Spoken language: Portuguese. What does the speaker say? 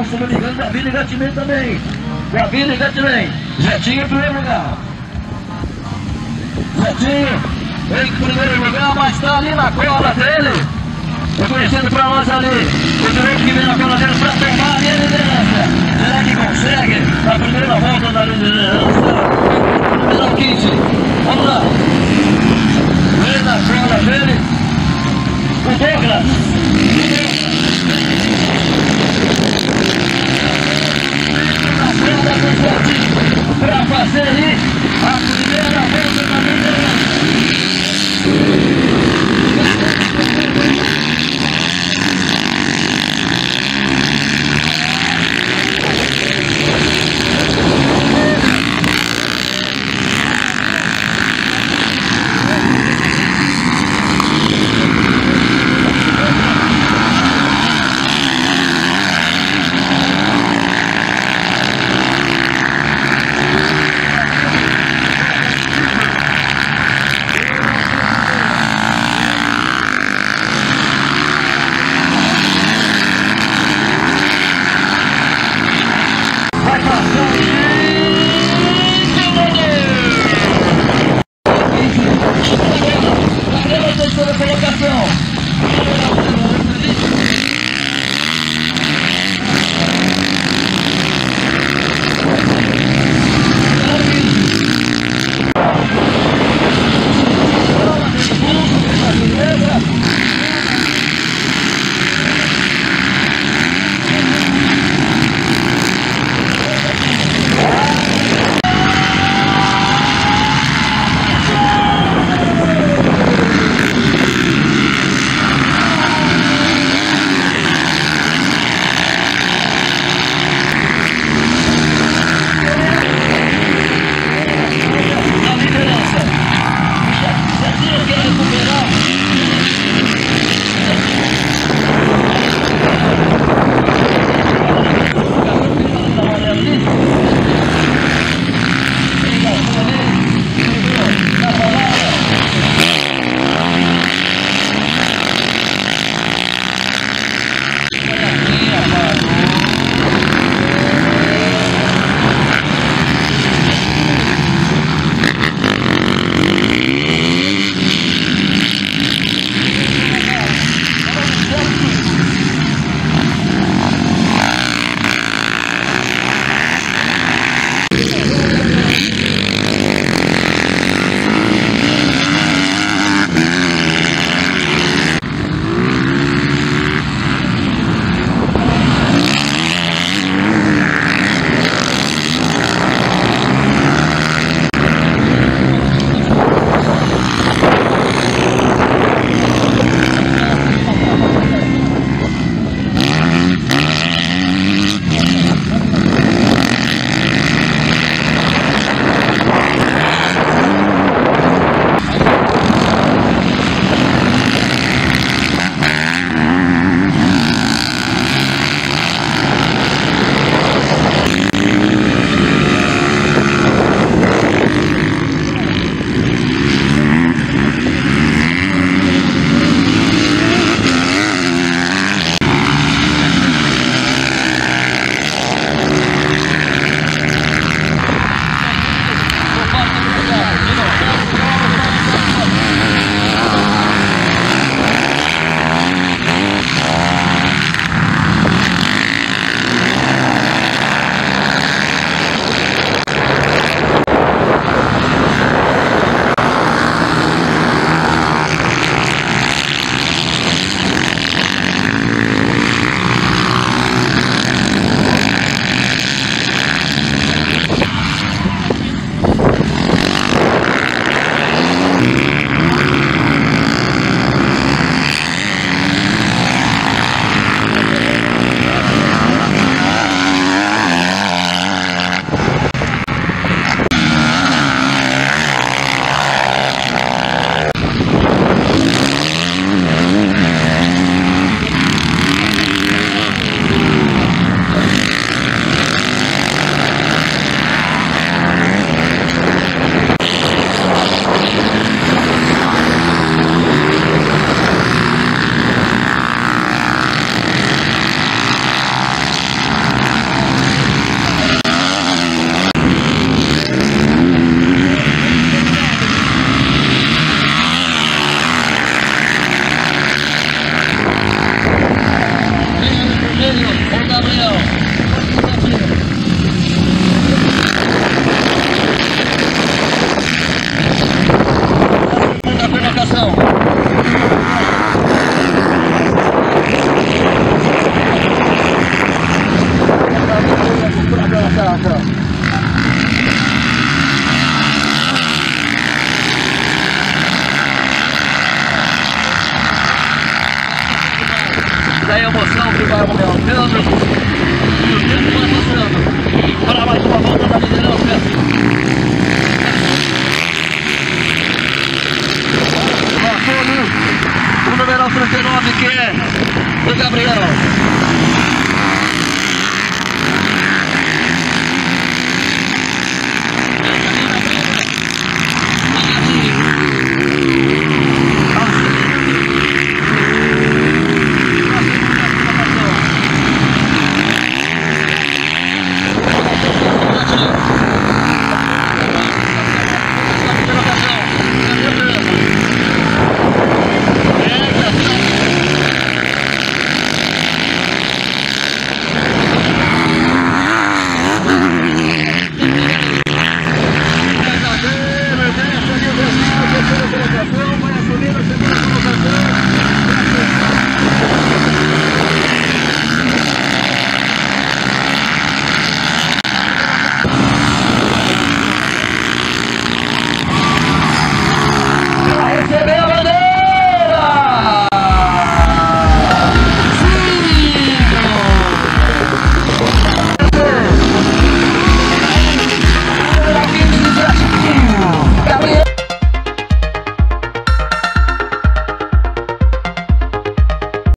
Então, se não me engano, Davi Ligatimento também. Davi Ligatimento. Zetinho em primeiro lugar. Zetinho em primeiro lugar, mas está ali na cola dele. Reconhecendo para nós ali o piloto que vem na cola dele para tomar a liderança. Será que consegue na primeira volta da liderança? Número 15. Vamos lá. Vem na cola dele o Douglas. Na frente do esporte para fazer ali a primeira volta da liderança. da emoção que vai aumentando e o tempo vai passando para mais uma volta da liderança. Passou o número 39, que é o Gabriel.